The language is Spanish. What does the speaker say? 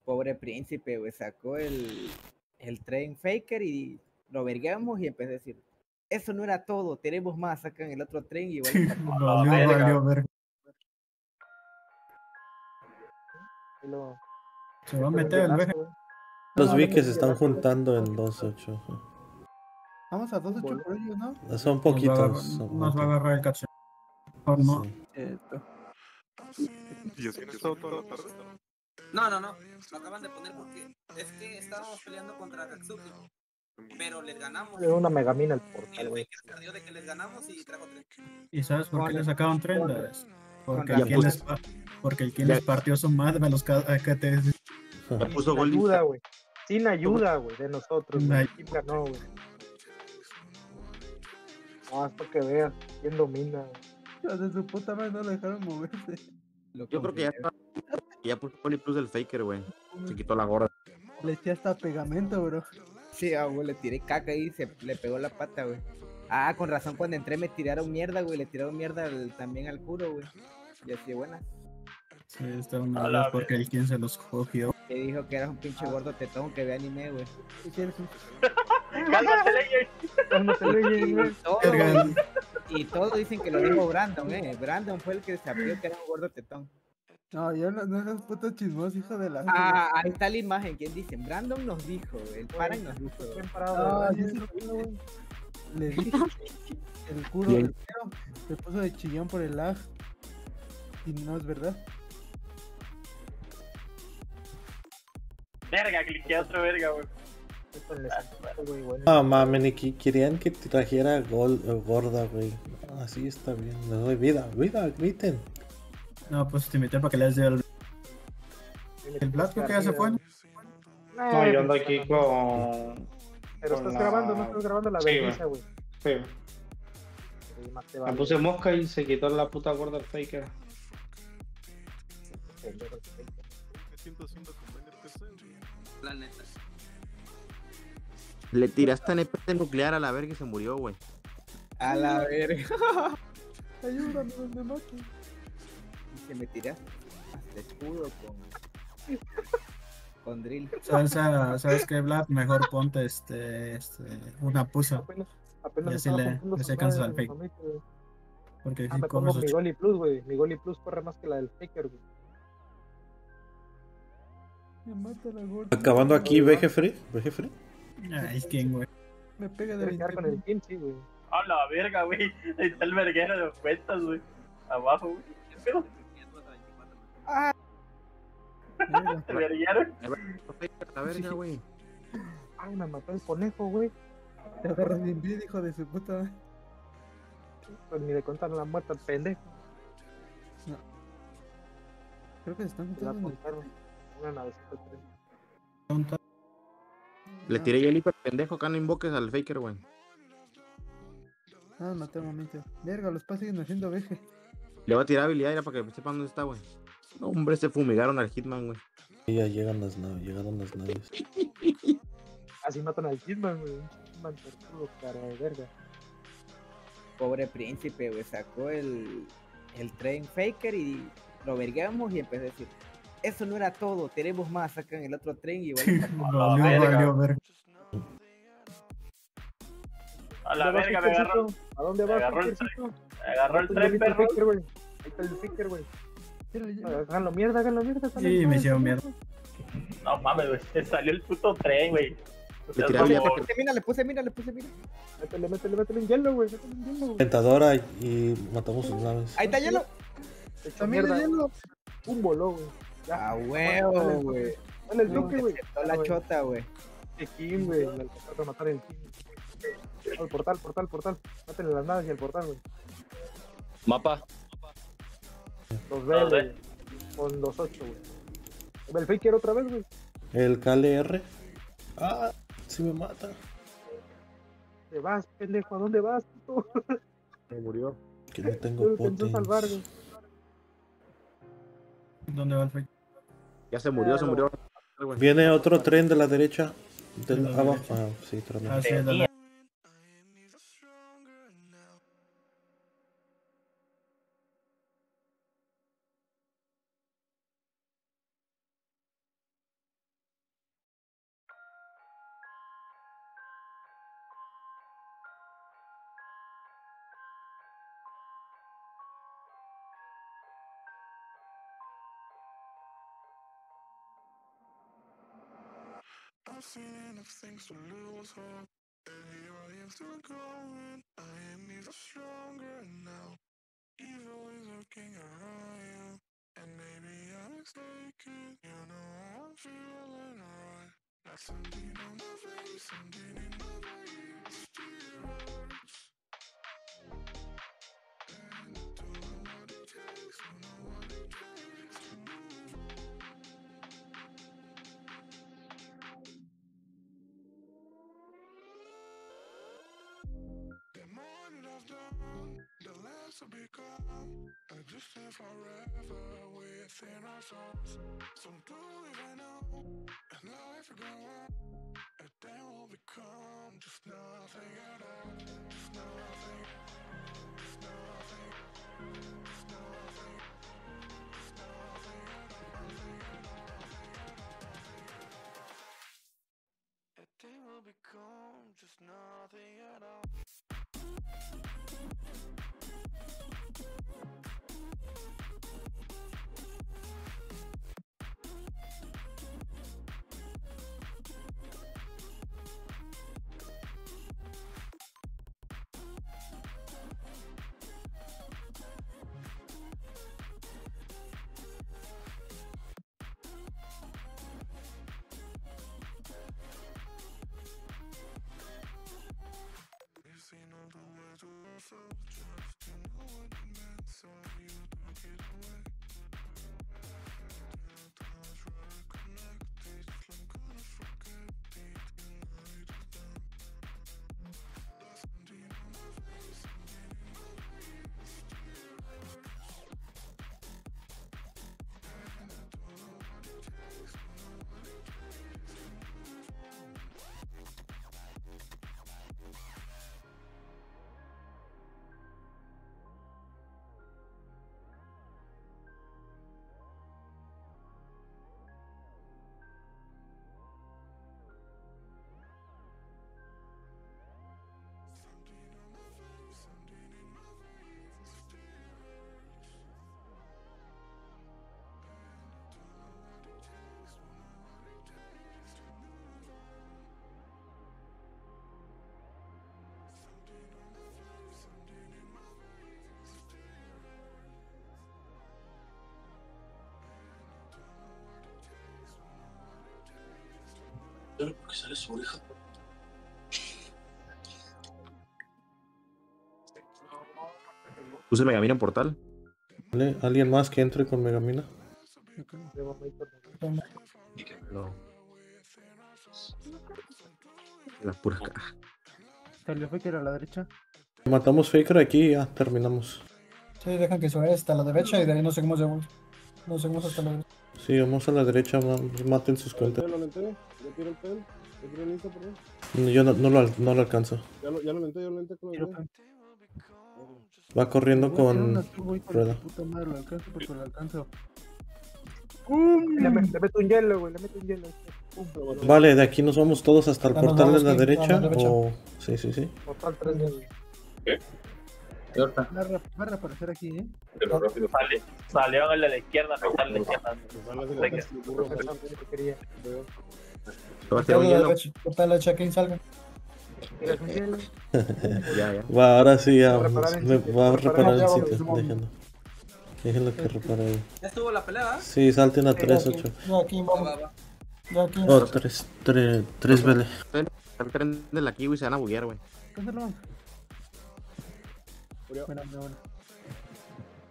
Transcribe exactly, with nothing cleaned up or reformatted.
Pobre príncipe, güey, sacó el, el tren Faker y lo vergamos y empezó a decir, eso no era todo, tenemos más, sacan el otro tren y igual está no, no, valió ver. Lo... Se va a meter el veje. Los vi que se están juntando en dos ocho. Vamos a dos ocho por ellos, ¿no? Son poquitos. Nos va a agarrar, son nos va a agarrar el cacho. Oh, no. Sí. ¿Y así han estado toda la tarde? No, no, no. Lo acaban de poner porque es que estábamos peleando contra Katsuki. Pero les ganamos. Es una megamina el portal, güey. güey. El Faker perdió de que les ganamos y trajo tren. ¿Y sabes por qué le sacaron tren? Porque Ya el quien les, porque el quien les partió su madre a los A K T. Ya puso gol. Ayuda, güey. Sin ayuda, güey, de nosotros. El equipo ganó, güey. No, es para que veas quién domina. De su puta madre no lo dejaron moverse. Yo creo que ya está. Ya puso Pony Plus del Faker, güey. Se quitó la gorra. Le eché hasta pegamento, bro. Sí, ah, güey, le tiré caca y se le pegó la pata, güey. Ah, con razón, cuando entré me tiraron mierda, güey. Le tiraron mierda al, también al curo, güey. Y así, buena. Sí, estaban nerviosos porque el quien se los cogió. Que dijo que eras un pinche gordo tetón que ve anime, güey. Cálmate, Ley. Cálmate, Ley, güey. Y todos dicen que lo dijo Brandon, eh. Brandon fue el que sabía que era un gordo tetón. No, yo no, no eres puto chismoso, hijo de la... Ah, ahí está la imagen. ¿Quién dice? Brandon nos dijo, el Paran nos dijo. Bien parado, no, yo se lo digo, güey. Le dije el culo del feo se puso de chillón por el lag. Y no es verdad. Verga, cliqué a otra verga, güey. Ah, mames, ni que querían que trajera gol, gorda, güey. Así está bien. Le doy vida, vida, griten. No, pues te invité para que les dé el. El Vlad creo que ya se fue. No, yo ando aquí con. Pero con estás la... grabando, no estás grabando la sí, vergüenza, güey. Sí. Me puse mosca y se quitó la puta gorda el Faker. La neta. Le tiraste N P C nuclear a la verga y se murió, güey. A la verga. Ayúdame, me mato. Se me tiré hasta escudo con con drill. ¿Sabes, ¿sabes qué, Vlad? Mejor ponte este, este una pusa. Apenas, apenas y así le, le secas al fake. Porque ah, si me pongo mi ocho... Goli Plus, güey. Mi Goli Plus corre más que la del Faker, güey. Me mata la gorda. Acabando aquí, V G Free. V G Free. Ay, ¿quién, güey? Me pega de veinte con el team, sí, güey. A la verga, güey. Ahí está el verguero de cuentas, güey. Abajo, güey. ¿Qué pedo? Ah. El verguero. La verga, güey. Ay, me mató el conejo, güey. Te agarras bien bien, hijo de su puta. Pues ni le contaron la muerte al pendejo. No. Creo que se están juntando en el... Una navecita tres. Le tiré yo el hiper pendejo, acá no invoques al Faker, güey. Ah, maté un momento. Verga, los pases siguen haciendo veje. Le voy a tirar habilidad ya para que sepan dónde está, güey. No, hombre, se fumigaron al Hitman, güey. Y ya llegan las naves, llegaron las naves. Así matan al Hitman, güey. Hitman tortudo, cara de verga. Pobre príncipe, güey, sacó el, el tren Faker y lo vergamos y empezó a decir, eso no era todo, tenemos más, sacan el otro tren y igual está... no, no, valió ver. A la verga, me agarró. ¿A dónde vas, agarró el tren? Agarró el tren, perro. perro. Ahí está el Faker, güey. Háganlo mierda, háganlo mierda. Sí, me hicieron mierda. No mames, güey, se salió el puto tren, güey. Le tiré habilidad para que... Mira, le puse, mira, le puse, mira. Métele, métele, métele en hielo, güey. Métele en hielo, güey. Tentadora y matamos sus naves. Ahí está hielo. También el hielo. Un voló, güey. A huevo, güey. Dale el toque, güey. La chota, güey. Qué king, güey. Me alcanzaron a matar el king. El portal, portal, portal. Mátenle las naves y el portal, güey. Mapa. Los ve, güey. Con los ocho, güey. El Faker otra vez, güey. El K L R. Ah, si me mata. ¿Te vas, pendejo? ¿A dónde vas, puto? Se murió. Que no tengo potes. Salvar, güey. ¿Dónde va el Faker? Ya se murió, se murió. Viene otro tren de la derecha. Del abajo. Ah, sí, tren. Ah, sí, de la... Porque sale su oreja. Puse Megamina en portal. ¿Vale? ¿Alguien más que entre con Megamina? No. La pura caja. Salió Faker a la derecha. Matamos Faker aquí y ya terminamos. Sí, dejan que se vaya hasta la derecha y de ahí nos seguimos de vuelta. Nos seguimos hasta la derecha. Sí, vamos a la derecha, maten sus cuentas. ¿Lo lenté? ¿Ya tiro el pen? ¿Ya tiro el listo, perdón? Yo no, no, lo, al- no lo alcanzo. Ya lo, ya lo lenté, ya lo lenté con lo lenté. Va corriendo con rueda. Puta madre, lo alcanzo porque lo alcanzo. Le, me- le meto un hielo, güey, le meto un hielo. Pum. Vale, de aquí nos vamos todos hasta el Ya nos portal de vamos, la sí, derecha. a la derecha. O... Sí, sí, sí. Portal tres veces. Va a, re- va a reaparecer aquí, eh. Pero rápido. Sale, salió el de la izquierda, portal de la izquierda. Venga. Quería. Te va a tirar Portal un de la hielo. derecha, portal de la derecha, ¿quién salga? ¿Quieres un hielo? Ya, ya. Va, ahora sí, ya. Va a reparar el Me sitio, va a va a reparar el reparar sitio. el sitio. Déjenlo. Déjenlo que repare ahí. Ya estuvo la pelea, ¿eh? Sí, salten a Sí, tres Ya aquí, ocho. ya aquí, Va, vamos. va, va. Ya aquí. Oh, tres, tres, tres vele. El tren de la kiwi se van a buguear, güey. Cántalo. Murió. Bueno, bueno, bueno.